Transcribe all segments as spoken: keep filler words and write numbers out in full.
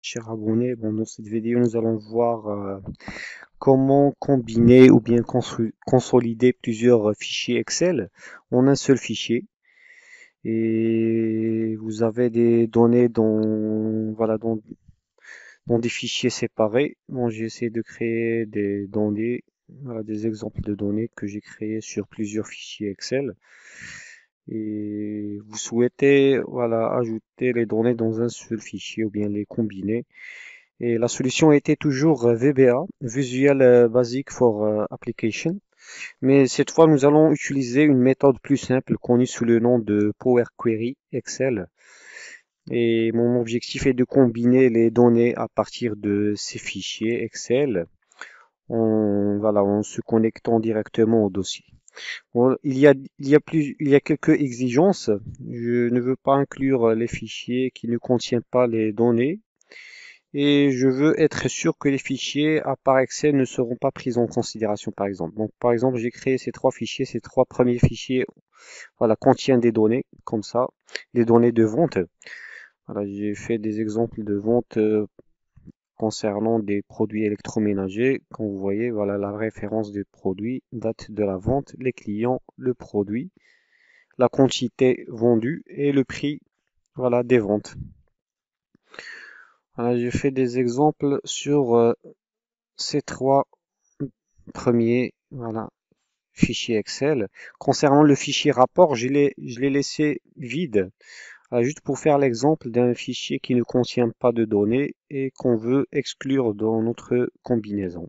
Chers abonnés, bon, dans cette vidéo, nous allons voir euh, comment combiner ou bien constru- consolider plusieurs fichiers Excel en un seul fichier. Et vous avez des données dans, voilà, dans, dans des fichiers séparés. Bon, j'ai essayé de créer des données, voilà, des exemples de données que j'ai créés sur plusieurs fichiers Excel. Et vous souhaitez, voilà, ajouter les données dans un seul fichier ou bien les combiner. Et la solution était toujours euh, V B A, Visual euh, Basic for euh, Application. Mais cette fois, nous allons utiliser une méthode plus simple connue sous le nom de Power Query Excel. Et mon objectif est de combiner les données à partir de ces fichiers Excel en, voilà, en se connectant directement au dossier. Bon, il y a, il y a plus, il y a quelques exigences. Je ne veux pas inclure les fichiers qui ne contiennent pas les données et je veux être sûr que les fichiers à part Excel ne seront pas pris en considération, par exemple. Donc, par exemple, j'ai créé ces trois fichiers, ces trois premiers fichiers, voilà, contiennent des données, comme ça, des données de vente. Voilà, j'ai fait des exemples de vente euh, concernant des produits électroménagers. Comme vous voyez, voilà la référence des produits, date de la vente, les clients, le produit, la quantité vendue et le prix, voilà, des ventes. Voilà, j'ai fait des exemples sur euh, ces trois premiers, voilà, fichiers Excel. Concernant le fichier rapport, je l'ai, je l'ai laissé vide, euh, juste pour faire l'exemple d'un fichier qui ne contient pas de données et qu'on veut exclure dans notre combinaison.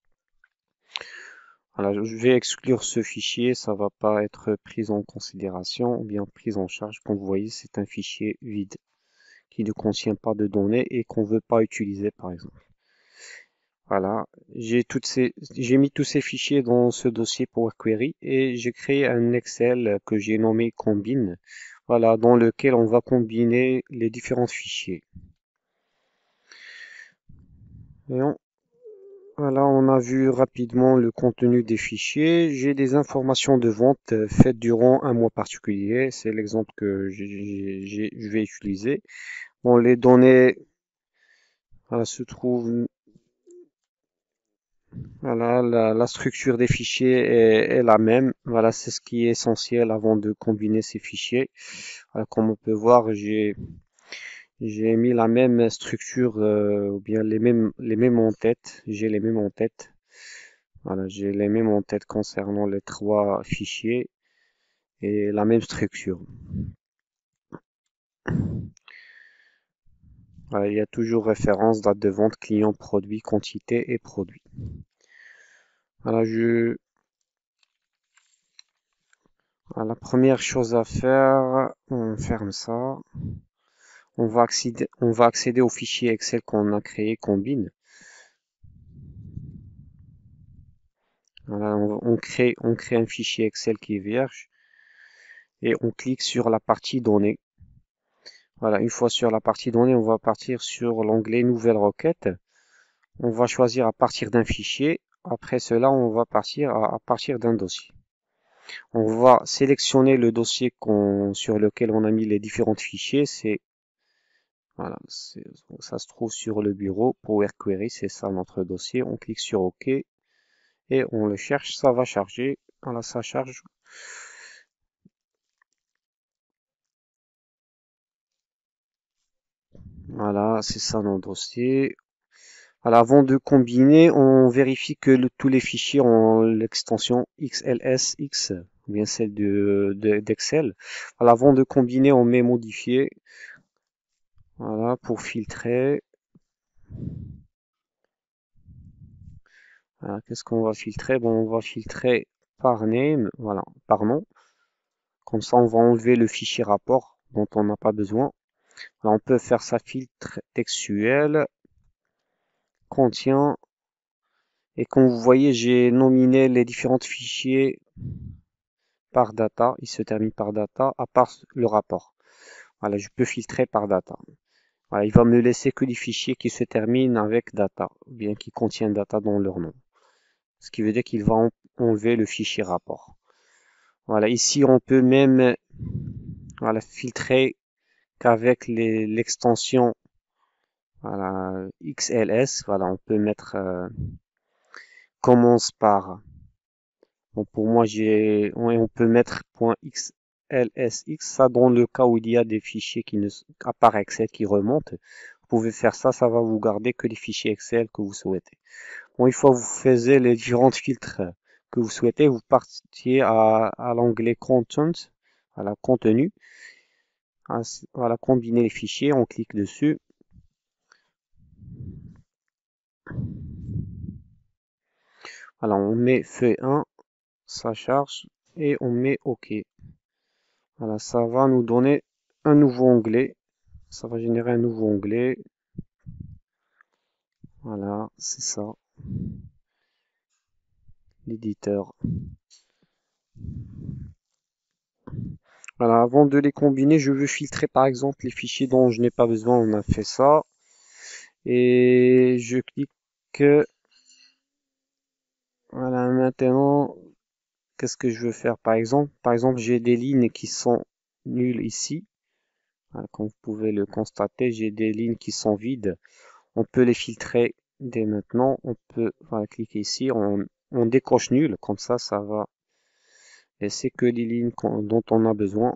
Voilà, je vais exclure ce fichier, ça va pas être pris en considération ou bien pris en charge. Comme vous voyez, c'est un fichier vide qui ne contient pas de données et qu'on veut pas utiliser, par exemple. Voilà, j'ai toutes ces, j'ai mis tous ces fichiers dans ce dossier Power Query et j'ai créé un Excel que j'ai nommé Combine, voilà, dans lequel on va combiner les différents fichiers. Et on- voilà, on a vu rapidement le contenu des fichiers. J'ai des informations de vente euh, faites durant un mois particulier. C'est l'exemple que j'ai- j'ai- je vais utiliser. Bon, les données, voilà, se trouvent. Voilà, la, la structure des fichiers est, est la même. Voilà, c'est ce qui est essentiel avant de combiner ces fichiers. Voilà, comme on peut voir, j'ai j'ai mis la même structure euh, ou bien les mêmes les mêmes en tête. J'ai les mêmes en tête. Voilà, j'ai les mêmes en tête concernant les trois fichiers et la même structure. Voilà, il y a toujours référence, date de vente, client, produit, quantité et produit. Voilà, je voilà, la première chose à faire, on ferme ça. On va accéder, on va accéder au fichier Excel qu'on a créé combine. Voilà, on, on crée, on crée un fichier Excel qui est vierge et on clique sur la partie données. Voilà, une fois sur la partie données, on va partir sur l'onglet nouvelle requête. On va choisir à partir d'un fichier. Après cela, on va partir à, à partir d'un dossier. On va sélectionner le dossier qu'on, sur lequel on a mis les différents fichiers. C'est voilà, c'est- ça se trouve sur le bureau Power Query, c'est ça notre dossier. On clique sur OK et on le cherche, ça va charger. Voilà, ça charge. Voilà, c'est ça notre dossier. Voilà, avant de combiner, on vérifie que le- tous les fichiers ont l'extension X L S X, ou bien celle de, de- d'Excel. Voilà, avant de combiner, on met modifier. Voilà, pour filtrer. Voilà, qu'est-ce qu'on va filtrer? Bon, on va filtrer par name, voilà, par nom. Comme ça, on va enlever le fichier rapport dont on n'a pas besoin. Alors, on peut faire ça filtre textuel, contient, et comme vous voyez, j'ai nominé les différents fichiers par data. Il se termine par data, à part le rapport. Voilà, je peux filtrer par data. Voilà, il va me laisser que les fichiers qui se terminent avec data, ou bien qui contiennent data dans leur nom. Ce qui veut dire qu'il va enlever le fichier rapport. Voilà, ici on peut même voilà, filtrer qu'avec l'extension Voilà, X L S, voilà, on peut mettre, euh, commence par, bon, pour moi, j'ai, on, on peut mettre .xlsx, ça dans le cas où il y a des fichiers qui ne, à part Excel qui remontent. Vous pouvez faire ça, ça va vous garder que les fichiers Excel que vous souhaitez. Bon, une fois que vous faites les différents filtres que vous souhaitez, vous partiez à, à l'onglet Content, à la contenu. Voilà, combiner les fichiers, on clique dessus. Voilà, on met feuille un, ça charge et on met OK. Voilà, ça va nous donner un nouveau onglet. Ça va générer un nouveau onglet. Voilà, c'est ça. L'éditeur. Voilà, avant de les combiner, je veux filtrer par exemple les fichiers dont je n'ai pas besoin. On a fait ça. Et je clique. Voilà, maintenant, qu'est-ce que je veux faire par exemple? Par exemple, j'ai des lignes qui sont nulles ici. Voilà, comme vous pouvez le constater, j'ai des lignes qui sont vides. On peut les filtrer dès maintenant. On peut voilà, cliquer ici, on, on décoche nul, comme ça, ça va laisser que les lignes dont on a besoin.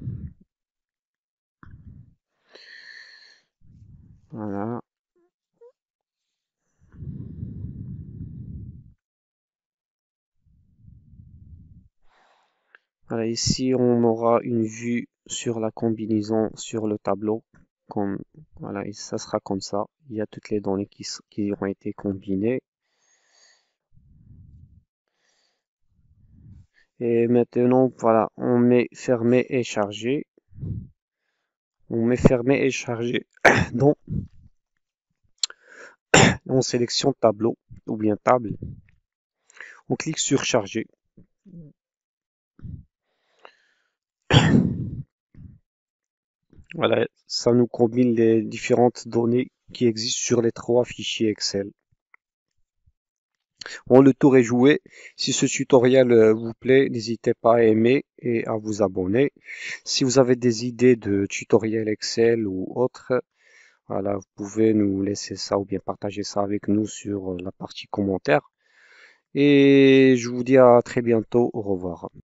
Voilà. Voilà, ici on aura une vue sur la combinaison sur le tableau. Comme, voilà, et ça sera comme ça. Il y a toutes les données qui, qui ont été combinées. Et maintenant, voilà, on met fermer et charger. On met fermer et charger. Donc, on sélectionne tableau ou bien table. On clique sur charger. Voilà, ça nous combine les différentes données qui existent sur les trois fichiers Excel. Bon, le tour est joué. Si ce tutoriel vous plaît, n'hésitez pas à aimer et à vous abonner. Si vous avez des idées de tutoriels Excel ou autres, voilà, vous pouvez nous laisser ça ou bien partager ça avec nous sur la partie commentaires. Et je vous dis à très bientôt. Au revoir.